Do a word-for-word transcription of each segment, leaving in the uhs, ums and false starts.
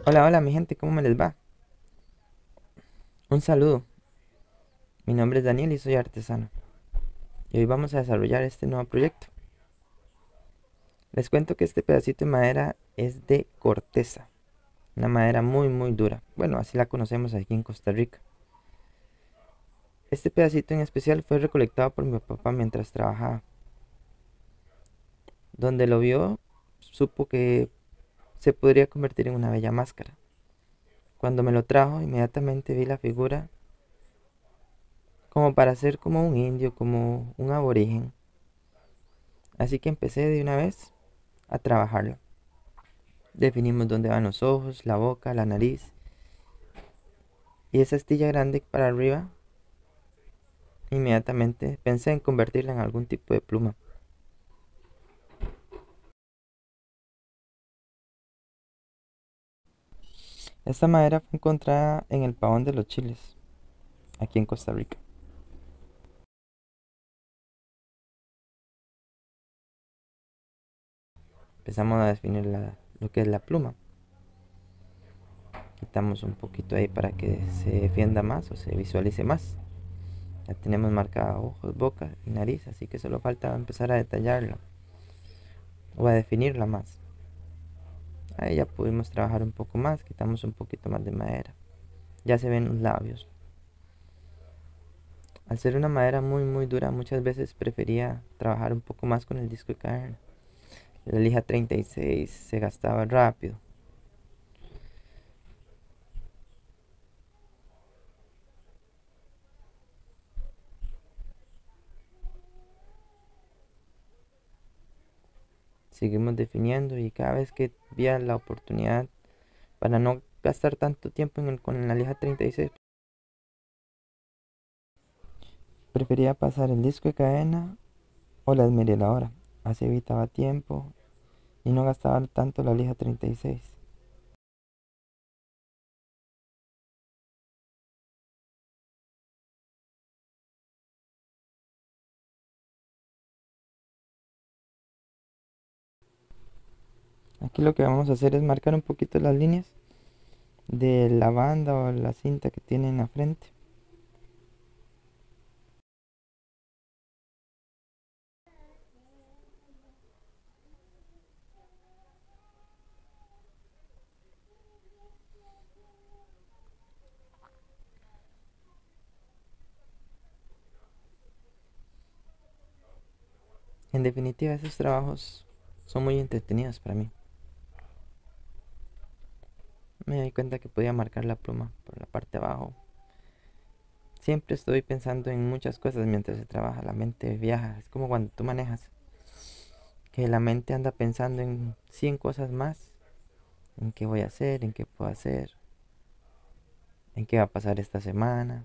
Hola, hola mi gente, ¿cómo me les va? Un saludo. Mi nombre es Daniel y soy artesano. Y hoy vamos a desarrollar este nuevo proyecto. Les cuento que este pedacito de madera es de corteza. Una madera muy muy dura. Bueno, así la conocemos aquí en Costa Rica. Este pedacito en especial fue recolectado por mi papá mientras trabajaba. Donde lo vio, supo que se podría convertir en una bella máscara. Cuando me lo trajo, inmediatamente vi la figura como para ser como un indio, como un aborigen. Así que empecé de una vez a trabajarlo. Definimos dónde van los ojos, la boca, la nariz y esa astilla grande para arriba. Inmediatamente pensé en convertirla en algún tipo de pluma. Esta madera fue encontrada en el Pavón de los Chiles, aquí en Costa Rica. Empezamos a definir la- lo que es la pluma. Quitamos un poquito ahí para que se defienda más o se visualice más. Ya tenemos marcada ojos, boca y nariz, así que solo falta empezar a detallarla o a definirla más. Ahí ya pudimos trabajar un poco más, quitamos un poquito más de madera. Ya se ven los labios. Al ser una madera muy muy dura, muchas veces prefería trabajar un poco más con el disco de carne. La lija treinta y seis se gastaba rápido. Seguimos definiendo y cada vez que veía la oportunidad para no gastar tanto tiempo en el- con la lija treinta y seis, prefería pasar el disco de cadena o la esmerilladora. Así evitaba tiempo y no gastaba tanto la lija treinta y seis. Aquí lo que vamos a hacer es marcar un poquito las líneas de la banda o la cinta que tiene en la frente. En definitiva, esos trabajos son muy entretenidos para mí. Me di cuenta que podía marcar la pluma por la parte de abajo. Siempre estoy pensando en muchas cosas mientras se trabaja. La mente viaja. Es como cuando tú manejas, que la mente anda pensando en cien cosas más. En qué voy a hacer, en qué puedo hacer, en qué va a pasar esta semana.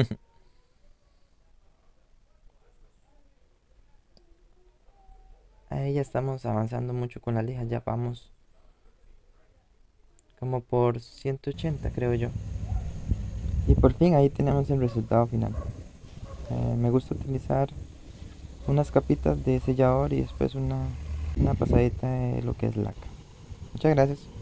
Ahí ya estamos avanzando mucho con la lija. Ya vamos como por ciento ochenta, creo yo. Y por fin ahí tenemos el resultado final. Eh, me gusta utilizar unas capitas de sellador y después una, una pasadita de lo que es laca. Muchas gracias.